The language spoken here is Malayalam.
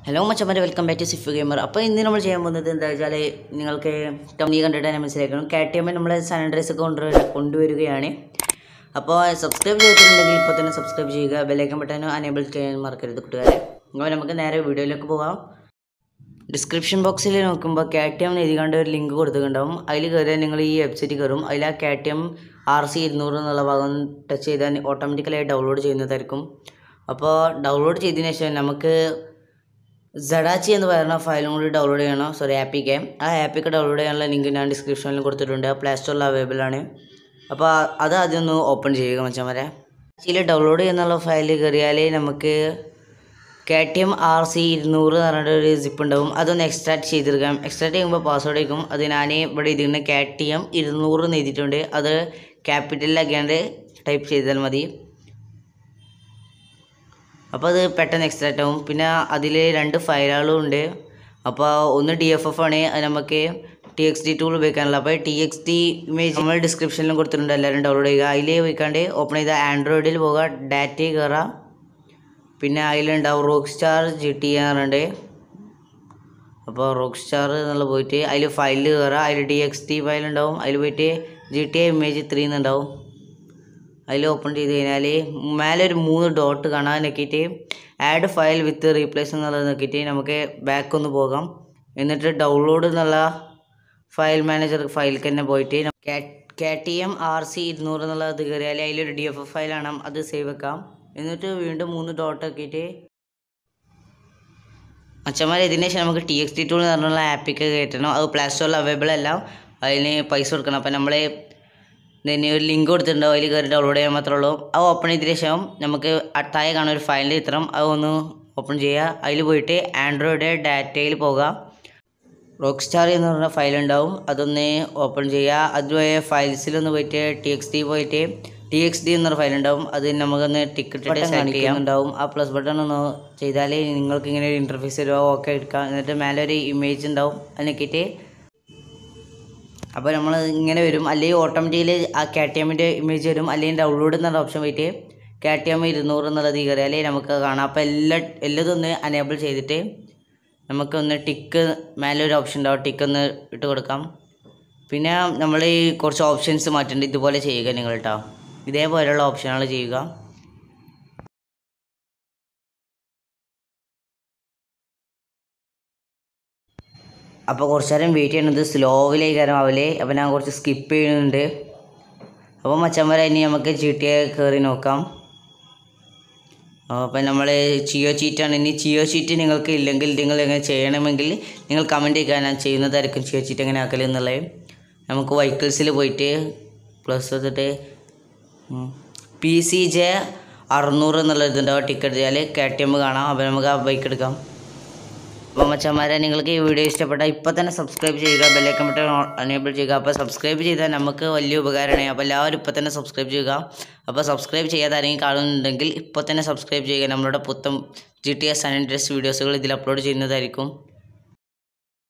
Hello, മച്ചന്മാരെ വെൽക്കം ബാക്ക് ടു സിഫുഗേമർ. അപ്പോൾ ഇന്ന് നമ്മൾ ചെയ്യാൻ പോകുന്നത് എന്താ വെച്ചാൽ നിങ്ങൾക്ക് കമ്പനി കണ്ടിട്ട് തന്നെ മനസ്സിലാക്കണം. KTM നമ്മൾ സാൻ ആൻഡ്രിയാസ് കൊണ്ടുവരികയാണ്. അപ്പോൾ സബ്സ്ക്രൈബ് ചെയ്തിട്ടുണ്ടെങ്കിൽ ഇപ്പോൾ തന്നെ സബ്സ്ക്രൈബ് ചെയ്യുക, ബെല്ലൈക്കൺ ബട്ടൺ അനേബിൾ ചെയ്യാൻ മറക്കരുത് കൂട്ടുകാരെ. അപ്പോൾ നമുക്ക് നേരെ വീഡിയോയിലേക്ക് പോകാം. ഡിസ്ക്രിപ്ഷൻ ബോക്സിൽ നോക്കുമ്പോൾ KTM എഴുതിക്കാണ്ട് ഒരു ലിങ്ക് കൊടുത്തിട്ടുണ്ടാവും. അതിൽ കയറിയാൽ നിങ്ങൾ ഈ വെബ്സൈറ്റിൽ കയറും. അതിൽ ആ KTM RC 200 എന്നുള്ള ഭാഗം ടച്ച് ചെയ്താൽ ഓട്ടോമാറ്റിക്കലായി ഡൗൺലോഡ് ചെയ്യുന്നതായിരിക്കും. അപ്പോൾ ഡൗൺലോഡ് ചെയ്തതിന് ശേഷം നമുക്ക് സഡാച്ചി എന്ന് പറയുന്ന ഫയലും കൂടി ഡൗൺലോഡ് ചെയ്യണം. ആപ്പിക്ക് ഡൗൺലോഡ് ചെയ്യാനുള്ള ലിങ്ക് ഞാൻ ഡിസ്ക്രിപ്ഷനിൽ കൊടുത്തിട്ടുണ്ട്. പ്ലേ സ്റ്റോറിൽ അവൈലബിൾ ആണ്. അപ്പോൾ അത് ആദ്യം ഒന്ന് ഓപ്പൺ ചെയ്യുക മച്ചന്മാരെ. ഇതിൽ ഡൗൺലോഡ് ചെയ്യുന്നുള്ള ഫയൽ കയറിയാൽ നമുക്ക് KTM RC 200 എന്ന് പറഞ്ഞിട്ട് ഒരു സിപ്പ് ഉണ്ടാവും. അതൊന്ന് എക്സ്ട്രാക്ട് ചെയ്തെടുക്കാം. എക്സ്ട്രാക്ട് ചെയ്യുമ്പോൾ പാസ്വേഡ് ആയിരിക്കും. അത് ഞാൻ ഇവിടെ ഇതിന് KTM 200 എന്ന് എഴുതിയിട്ടുണ്ട്. അത് ക്യാപിറ്റലിലാക്കിയാണ്ട് ടൈപ്പ് ചെയ്താൽ മതി. അപ്പോൾ അത് പെട്ടെന്ന് എക്സ്ട്രാക്റ്റ് ആവും. പിന്നെ അതിൽ 2 ഫയലുകളും ഉണ്ട്. അപ്പോൾ ഒന്ന് DFF ആണ്, അത് നമുക്ക് TXT ടൂൾ ഉപയോഗിക്കാനുള്ള. അപ്പോൾ TXT ഇമേജ് നമ്മൾ ഡിസ്ക്രിപ്ഷനിലും കൊടുത്തിട്ടുണ്ട്, എല്ലാവരും ഡൗൺലോഡ് ചെയ്യുക. അതിൽ പോയിക്കാണ്ട് ഓപ്പൺ ചെയ്താൽ ആൻഡ്രോയിഡിൽ പോകുക, ഡാറ്റയിൽ കയറാം. പിന്നെ അതിലുണ്ടാവും റോക്ക് സ്റ്റാർ GT എന്ന് പറഞ്ഞിട്ട്. അപ്പോൾ റോക്ക് സ്റ്റാർ എന്നുള്ള പോയിട്ട് അതിൽ ഫയലിൽ കയറാം. അതിൽ TXT ഫയലുണ്ടാവും. അതിൽ പോയിട്ട് GTA ഇമേജ് 3 എന്നുണ്ടാവും. അതിൽ ഓപ്പൺ ചെയ്ത് കഴിഞ്ഞാൽ മേലെ ഒരു 3 ഡോട്ട് കാണാൻ നോക്കിയിട്ട് ആഡ് ഫയൽ വിത്ത് റീപ്ലേസ് എന്നുള്ളത് നോക്കിയിട്ട് നമുക്ക് ബാക്ക് ഒന്ന് പോകാം. എന്നിട്ട് ഡൗൺലോഡ് എന്നുള്ള ഫയൽ മാനേജർ ഫയലിലേക്ക് തന്നെ പോയിട്ട് KTM RC 200 എന്നുള്ളത് കയറിയാൽ അതിലൊരു DFF ഫയലാണ്, അത് സേവ് വെക്കാം. എന്നിട്ട് വീണ്ടും 3 ഡോട്ട് ആക്കിയിട്ട് മച്ചന്മാരെ ഇതിന് ശേഷം നമുക്ക് TXT ടൂൾ എന്ന് പറഞ്ഞുള്ള ആപ്പിക്ക് കയറ്റണം. അത് പ്ലേ സ്റ്റോറിൽ അവൈലബിൾ അല്ല, അതിന് പൈസ കൊടുക്കണം. അപ്പം നമ്മൾ ഇതിന് ഒരു ലിങ്ക് കൊടുത്തിട്ടുണ്ടാവും, അതിൽ കയറി ഡൗൺലോഡ് ചെയ്യാൻ മാത്രമേ ഉള്ളൂ. അത് ഓപ്പൺ ചെയ്തതിന് ശേഷം നമുക്ക് താഴെ കാണുന്ന ഒരു ഫയലിൻ്റെ ചിത്രം അതൊന്ന് ഓപ്പൺ ചെയ്യുക. അതിൽ പോയിട്ട് ആൻഡ്രോയിഡ് ഡാറ്റയിൽ പോകുക. റോക്ക് സ്റ്റാർ എന്ന് പറഞ്ഞ ഫയൽ ഉണ്ടാവും, അതൊന്ന് ഓപ്പൺ ചെയ്യുക. അതുപോലെ ഫയൽസിലൊന്ന് പോയിട്ട് TXT എന്നൊരു ഫയൽ ഉണ്ടാവും, അത് നമുക്കൊന്ന് ടിക്കറ്റ് കാണിക്കുന്നുണ്ടാവും. ആ പ്ലസ് ബട്ടൺ ഒന്ന് ചെയ്താൽ നിങ്ങൾക്ക് ഇങ്ങനെ ഒരു ഇൻ്റർഫേസ് വരുമോ, ഓക്കെ എടുക്കാം. എന്നിട്ട് മേലെ ഒരു ഇമേജ് ഉണ്ടാവും, അത് നോക്കിയിട്ട് അപ്പോൾ നമ്മൾ ഇങ്ങനെ വരും. അല്ലെങ്കിൽ ഓട്ടോമാറ്റിക്കലി ആ KTMൻ്റെ ഇമേജ് വരും. അല്ലെങ്കിൽ ഡൗൺലോഡ് എന്നുള്ള ഓപ്ഷൻ പോയിട്ട് KTM 200 എന്നുള്ളത് കയറിയാൽ നമുക്ക് കാണാം. അപ്പോൾ എല്ലാതും ഒന്ന് അനേബിൾ ചെയ്തിട്ട് നമുക്കൊന്ന് ടിക്ക് മേലെ ഒരു ഓപ്ഷൻ ഉണ്ടാവും, ടിക്ക് ഒന്ന് ഇട്ട് കൊടുക്കാം. പിന്നെ നമ്മൾ ഈ കുറച്ച് ഓപ്ഷൻസ് മാറ്റേണ്ടത് ഇതുപോലെ ചെയ്യുക നിങ്ങൾ കേട്ടോ. ഇതേപോലെയുള്ള ഓപ്ഷനുകൾ ചെയ്യുക. അപ്പോൾ കുറച്ച് നേരം വെയിറ്റ് ചെയ്യണത് സ്ലോവിലേക്ക് ആവലേ. അപ്പോൾ ഞാൻ കുറച്ച് സ്കിപ്പ് ചെയ്യുന്നുണ്ട്. അപ്പോൾ മച്ചന്മാരെ ഇനി നമുക്ക് GTA കയറി നോക്കാം. അപ്പോൾ നമ്മൾ ചിയോ ചീറ്റാണ്. ഇനി ചിയോ ചീറ്റ് നിങ്ങൾക്ക് ഇല്ലെങ്കിൽ നിങ്ങൾ എങ്ങനെ ചെയ്യണമെങ്കിൽ നിങ്ങൾ കമൻറ്റ് ചെയ്യുക, ഞാൻ ചെയ്യുന്നതായിരിക്കും ചിയോ ചീറ്റ് എങ്ങനെ ആക്കലെന്നുള്ളത്. നമുക്ക് വെഹിക്കിൾസിൽ പോയിട്ട് പ്ലസ് എടുത്തിട്ട് PCJ 600 എന്നുള്ള ഇതുണ്ടാവും, ടിക്കറ്റ് ചെയ്യാൽ KTM കാണാം. അപ്പോൾ നമുക്ക് ആ ബൈക്ക് എടുക്കാം. അപ്പോൾ മച്ചന്മാരെ നിങ്ങൾക്ക് ഈ വീഡിയോ ഇഷ്ടപ്പെട്ടാൽ ഇപ്പോൾ തന്നെ സബ്സ്ക്രൈബ് ചെയ്യുക, ബെല്ലൈക്കൺ ബട്ടൺ അനേബിൾ ചെയ്യുക. അപ്പോൾ സബ്സ്ക്രൈബ് ചെയ്താൽ നമുക്ക് വലിയ ഉപകാരമാണ്. അപ്പോൾ എല്ലാവരും ഇപ്പോൾ തന്നെ സബ്സ്ക്രൈബ് ചെയ്യുക. അപ്പോൾ സബ്സ്ക്രൈബ് ചെയ്യാതെ ആരെങ്കിലും കാണുന്നുണ്ടെങ്കിൽ ഇപ്പോൾ തന്നെ സബ്സ്ക്രൈബ് ചെയ്യുക. നമ്മളുടെ പുത്തൻ GTA സാൻ ആൻഡ്രിയാസ് വീഡിയോസുകൾ ഇതിൽ അപ്ലോഡ് ചെയ്യുന്നതായിരിക്കും.